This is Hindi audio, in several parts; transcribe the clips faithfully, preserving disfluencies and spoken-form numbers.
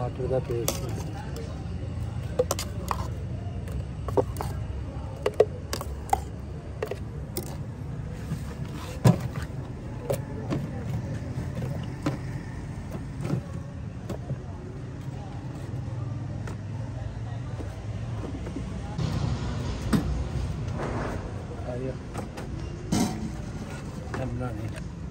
टमाटर का पेस्ट बनाने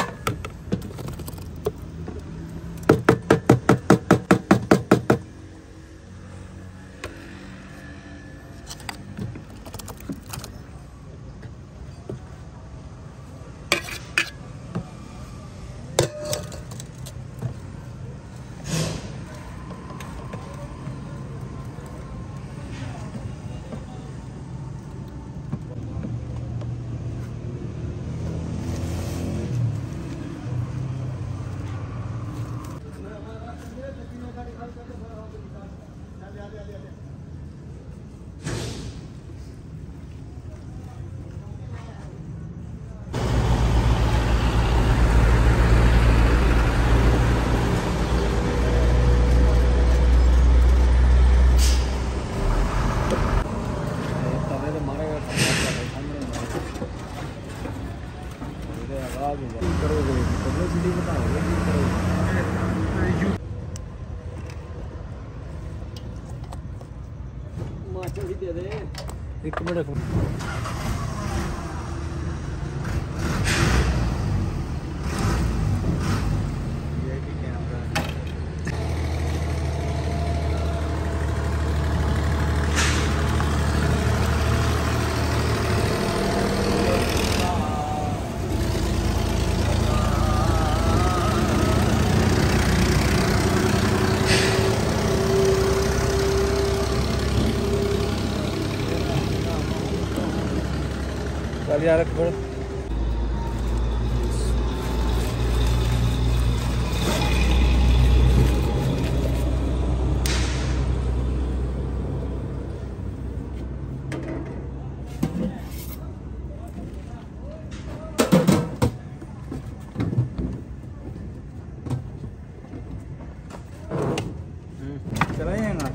एक मिनट चल यार थोड़ा चलाएगा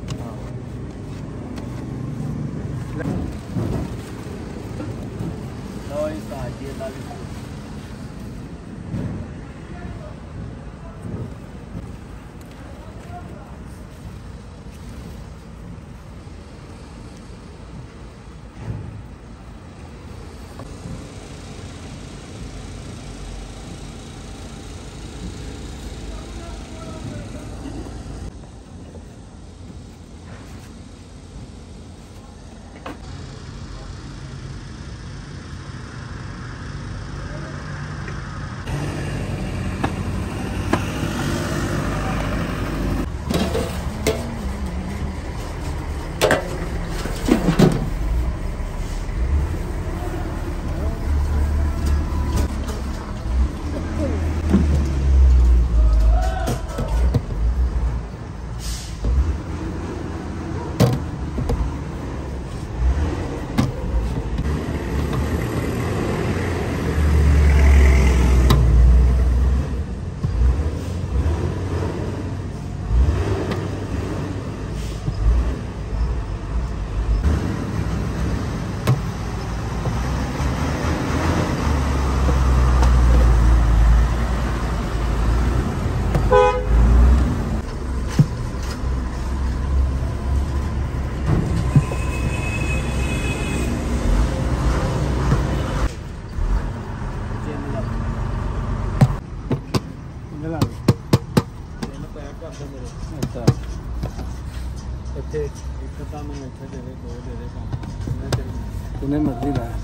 जिन्हें मर्जी लाए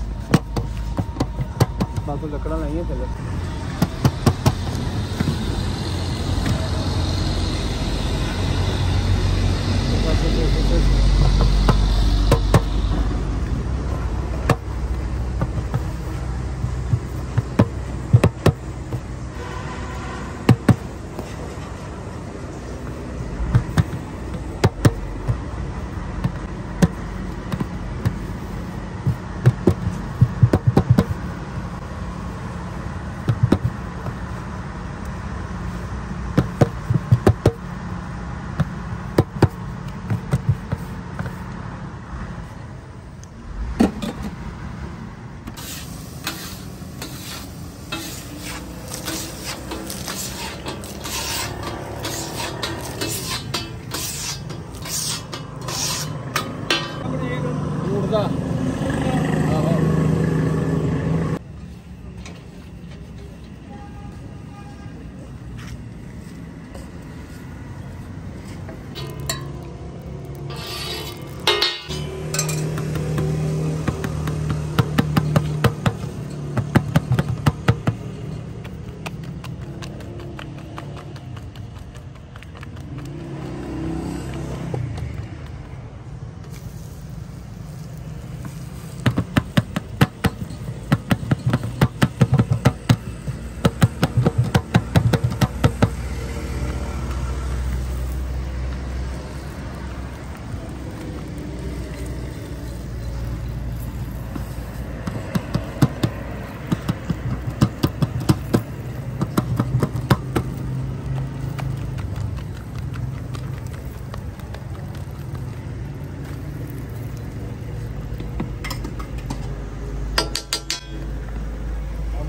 बाकी लकड़ा लाइए चलो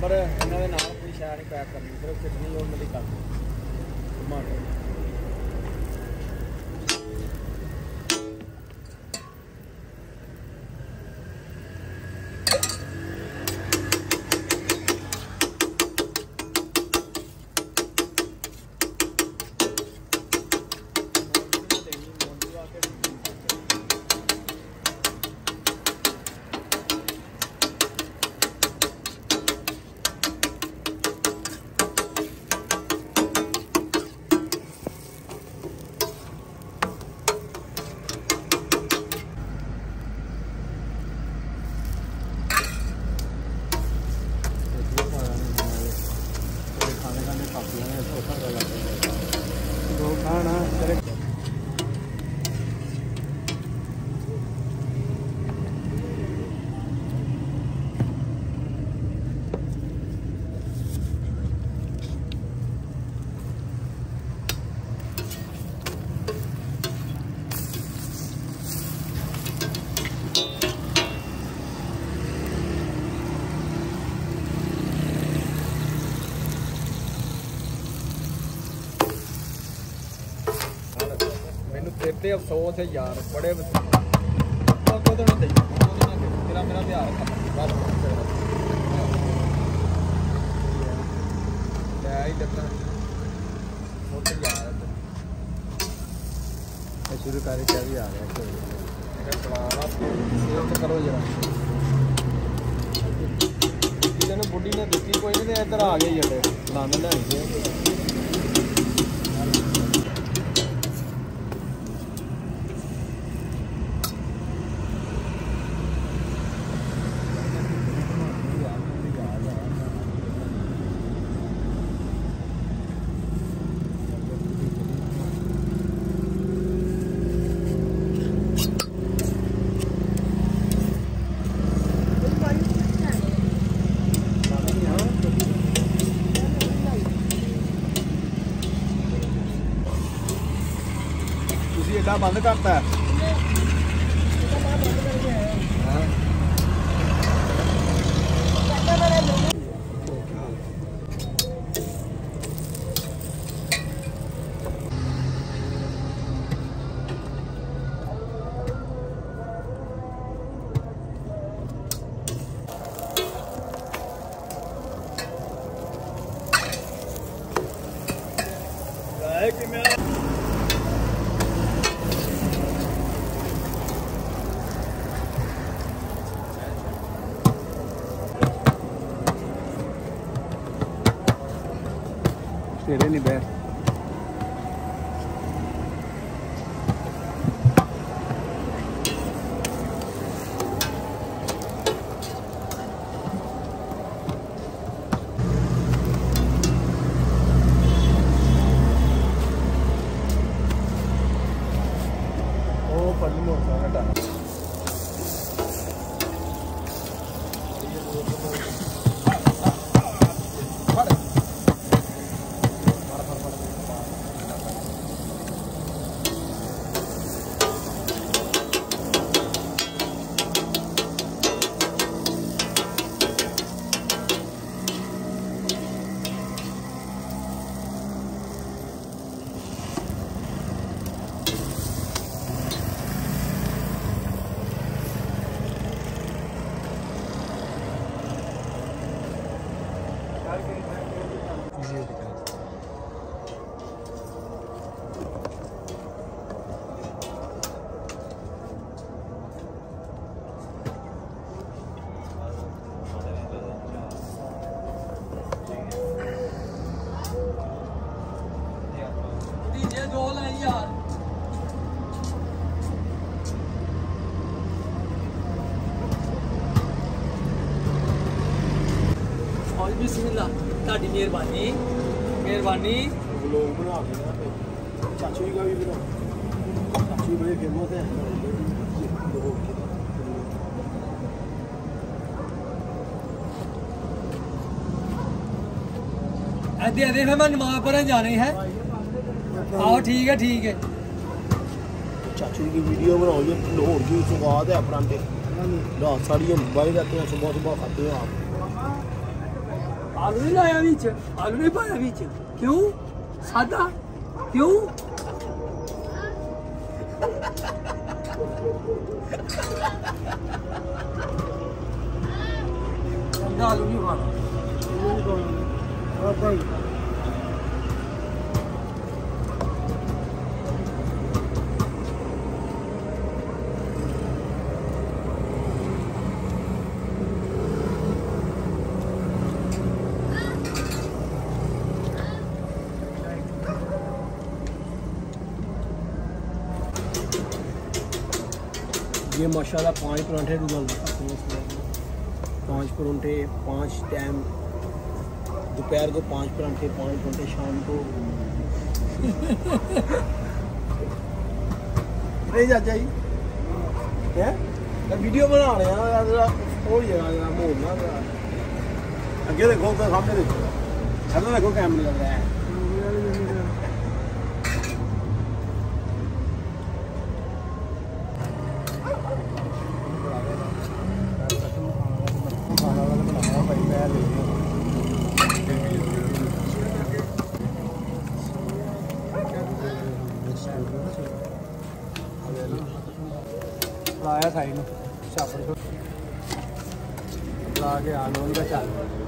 नंबर इन्होंने नाम अपनी शहर नहीं पैक करनी सिर्फ कितनी और मेरी कर टमाटर खाना तेरे अफसोस है यार बड़े तो नहीं दे तेरा मेरा ध्यान रखा शुरू कर क्या भी आ गया करो जरा बुढ़ी ने दिखी कोई नहीं इधर आ गई जड़े लाने ले एडा बंद करता है कि मैं तेरे नहीं बैठ ओ पल्ली मोटा घटा बिस्मिल्लाह ताड़ी मेहरबानी मेहरबानी लोग बना के चाचू का भी बना चाचू बड़े फेमस है अदे अदे फिर मैं नमाज पढ़ने जाने हैं आओ ठीक है ठीक है चाचू की वीडियो बनाओ ये लाहौर की स्वाद है परांठे रात साड़ी हम बाहर जाते हैं सुबह सुबह खाते हैं आप आलू नहीं लाया बीच, आलू नहीं पाया बीच, क्यों? सादा क्यों? आलू नहीं खाना। ये माशाल्लाह पाँच परांठे डूबल पाँच परांठे पाँच टाइम दोपहर को पाँच परांठे पाँच परांठे शाम को नहीं चाचा जी क्या वीडियो बना रहे हैं और जगह मोड़ ना अगे देखो तो सामने देखो सामने देखो कैमरे लग रहा है लाया था इन चापड़ ला के आना उनका चाल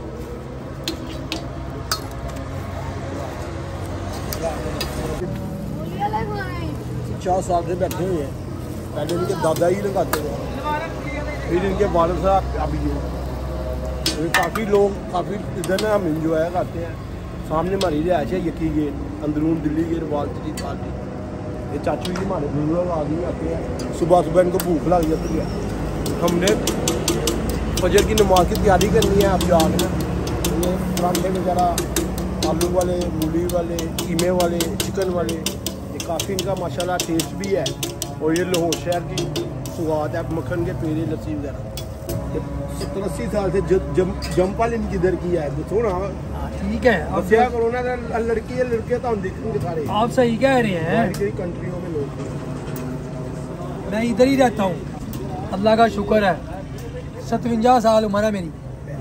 चार साल से बैठे हुए हैं पहले इनके दादा ही लगाते थे फिर इनके वालिद साहब अभी ये काफ़ी लोग काफ़ी इधर ना हम इंजॉय करते हैं सामने हमारी रिहायश है यकी गेट अंदरून दिल्ली गेट वाल शरीफ पार्टी ये चाचू जी हमारे बुजुर्ग आदमी आते हैं सुबह सुबह इनको भूख लग जाती है हमने फजर की नमाज की तैयारी करनी है अब जाके ना ये पराठे वगैरह आलू वाले मूली वाले कीमे वाले चिकन वाले ये काफ़ी इनका माशाल्लाह टेस्ट भी है और ये लाहौर शहर की सुगात है मक्खन के पेड़े लस्सी वगैरह सत्तर अस्सी साल से जमपल इनकी इधर की है तो ना ठीक है अब क्या करो ना लड़की है लड़के तो हम देखेंगे सारे आप सही कह रहे हैं कंट्रियों में लोग मैं इधर ही रहता हूँ अल्लाह का शुक्र है सतवंजा साल उम्र है मेरी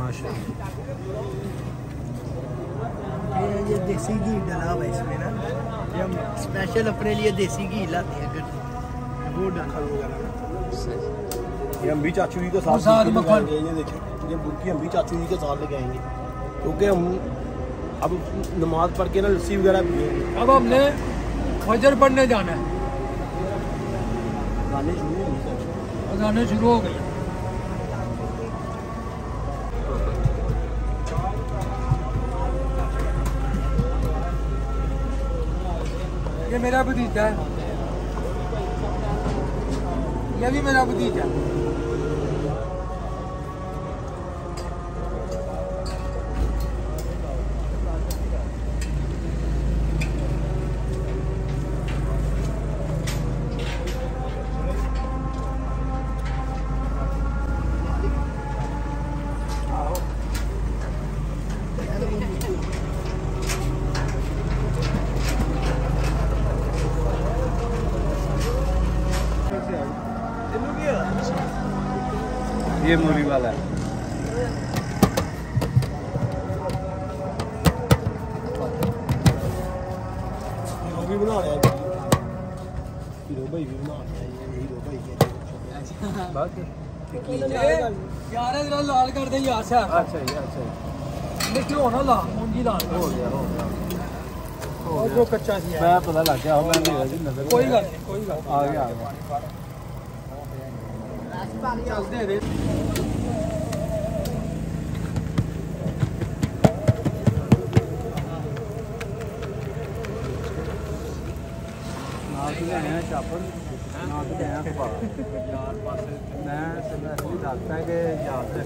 ये ये देसी घी डाला हुआ है इसमें ना ये हम स्पेशल अपने लिए देसी घी लाते हैं फिर वो डाला ये हम भी चाचू जी के साथ साथ मक्खन ये देखें ये बुर्की हम भी चाचू जी के साथ लगाएंगे क्योंकि हम अब नमाज पढ़ के ना लस्सी वगैरह पिएंगे अब हमने फजर पढ़ने जाना है गाने शुरू हो गए अजानें शुरू हो गई ये मेरा भतीजा है ये भी मेरा भतीजा है ये मूली वाला है वो भी बना रहे हैं हीरो भाई भी बना रहे हैं ये हीरो भाई के यार जरा लाल कर दे यार से अच्छा ये अच्छा ये क्यों ना ला मुंजी लाल हो गया हो गया और जो कच्चा सी है मैं पता लग गया मैं नहीं नजर कोई गल नहीं कोई गल आ गया आ गया चलते हैं चापड़ ना तो गया यार पास मैं ऐसे लगता है कि याद है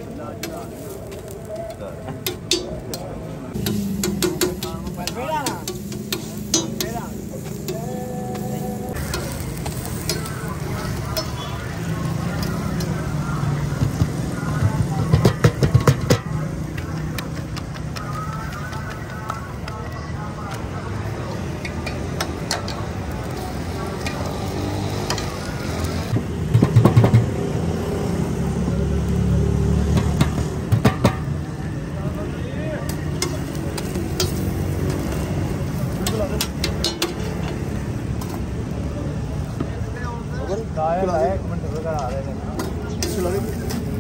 लाया लाया एक मिनट रुक आ रहे हैं चला दे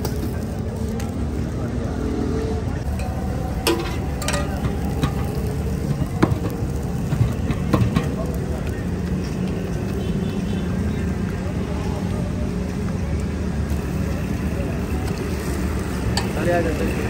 अरे आ जाते हैं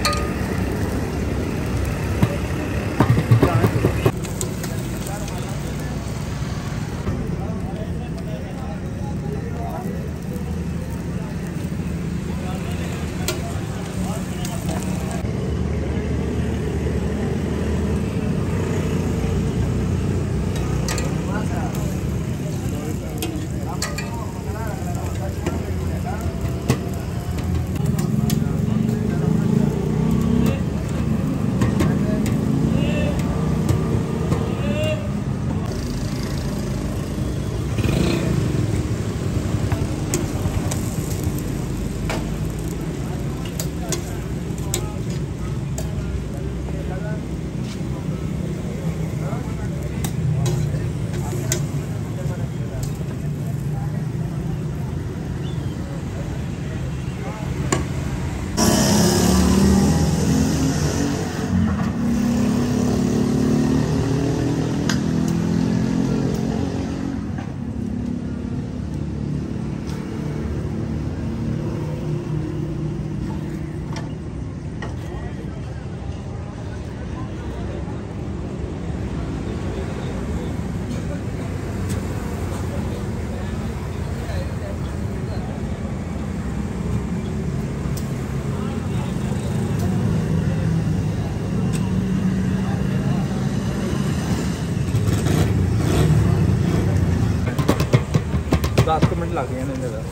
दस मिनट लग गए हैं जगह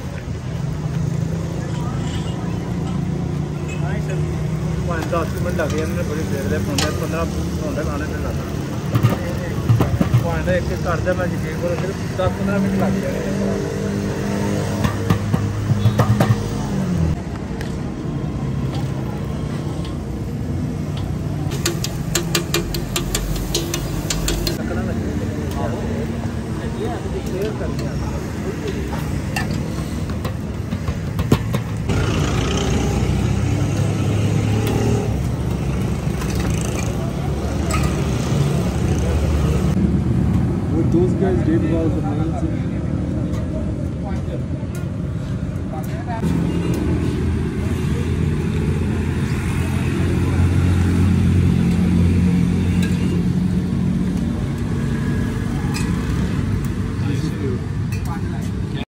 दस मिनट लग गए बड़ी देर दे पंद्रह पंद्रह घंटे लाने पे लगा पॉइंट एक एक करते मैं यकीन करो सिर्फ दस पंद्रह मिनट लग गए What those guys did was amazing.